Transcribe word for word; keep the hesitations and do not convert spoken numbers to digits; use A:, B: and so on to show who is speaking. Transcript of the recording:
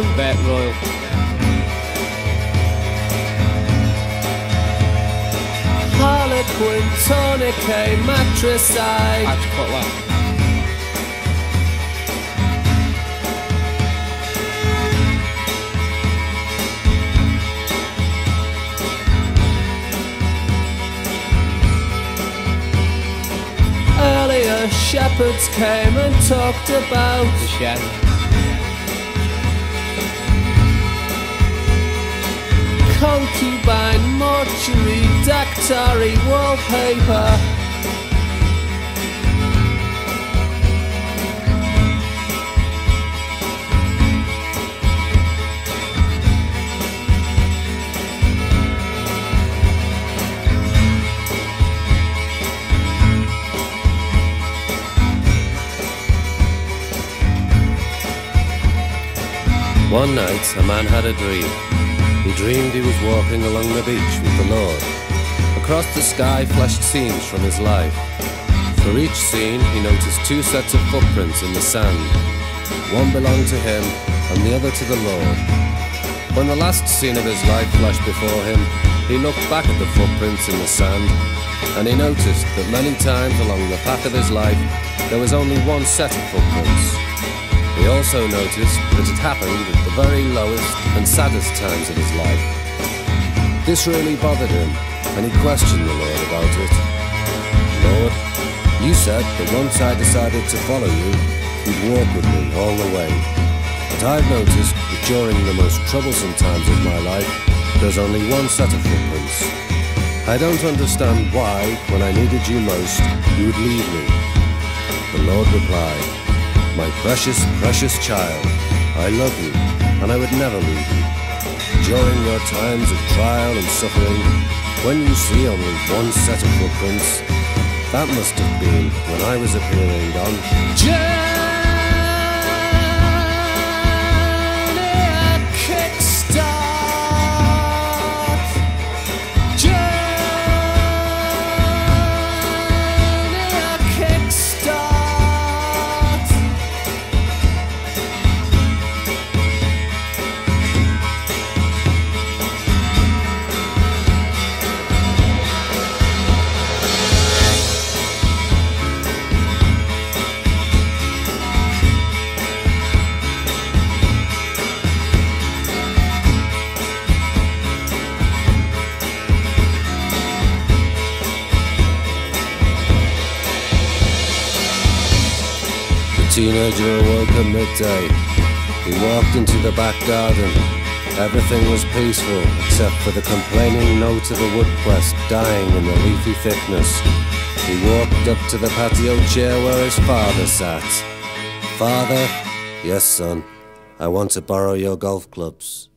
A: came
B: Bet Royal.
A: Harlequin, tourniquet, matricide.
B: Hatch Potluck.
A: Earlier shepherds came and talked about
B: The Shed.
A: concubine, mortuary, dactari, wallpaper.
C: One night, a man had a dream. He dreamed he was walking along the beach with the Lord. Across the sky flashed scenes from his life. For each scene, he noticed two sets of footprints in the sand. One belonged to him, and the other to the Lord. When the last scene of his life flashed before him, he looked back at the footprints in the sand, and he noticed that many times along the path of his life, there was only one set of footprints. He also noticed that it happened at the very lowest and saddest times of his life. This really bothered him, and he questioned the Lord about it. Lord, you said that once I decided to follow you, you'd walk with me all the way. But I've noticed that during the most troublesome times of my life, there's only one set of footprints. I don't understand why, when I needed you most, you would leave me. The Lord replied, "My precious, precious child, I love you, and I would never leave you. During your times of trial and suffering, when you see only one set of footprints, that must have been when I was appearing on
A: Journey a kickstart. Journey a kickstart.
C: The teenager awoke at midday. He walked into the back garden. Everything was peaceful except for the complaining note of a woodquest dying in the leafy thickness. He walked up to the patio chair where his father sat. "Father?" "Yes, son. I want to borrow your golf clubs."